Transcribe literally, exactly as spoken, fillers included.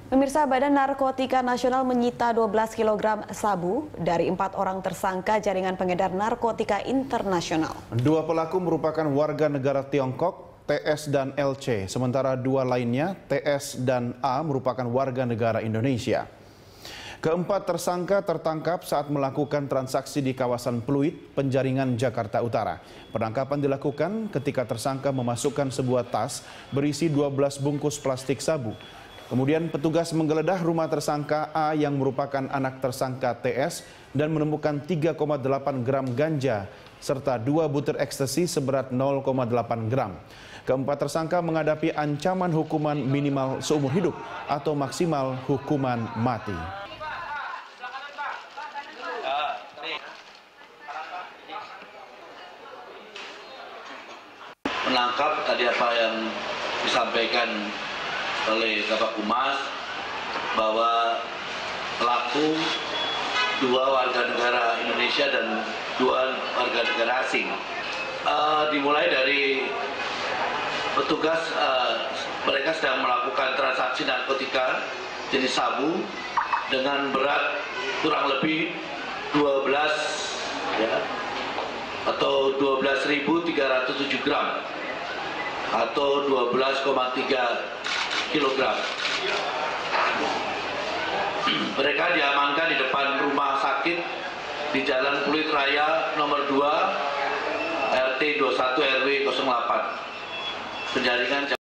Pemirsa, Badan Narkotika Nasional menyita dua belas kilogram sabu dari empat orang tersangka jaringan pengedar narkotika internasional. Dua pelaku merupakan warga negara Tiongkok, T S dan L C, sementara dua lainnya, T S dan A, merupakan warga negara Indonesia. Keempat tersangka tertangkap saat melakukan transaksi di kawasan Pluit, Penjaringan, Jakarta Utara. Penangkapan dilakukan ketika tersangka memasukkan sebuah tas berisi dua belas bungkus plastik sabu. Kemudian petugas menggeledah rumah tersangka A yang merupakan anak tersangka T S dan menemukan tiga koma delapan gram ganja serta dua butir ekstasi seberat nol koma delapan gram. Keempat tersangka menghadapi ancaman hukuman minimal seumur hidup atau maksimal hukuman mati. Menangkap tadi apa yang disampaikan oleh Kabak Humas bahwa pelaku dua warga negara Indonesia dan dua warga negara asing. Uh, dimulai dari petugas, uh, mereka sedang melakukan transaksi narkotika jenis sabu dengan berat kurang lebih dua belas ya, atau dua belas ribu tiga ratus tujuh gram atau dua belas koma tiga kilogram. Mereka diamankan di depan rumah sakit di Jalan Pluit Raya nomor dua R T dua puluh satu R W nol delapan Penjaringan.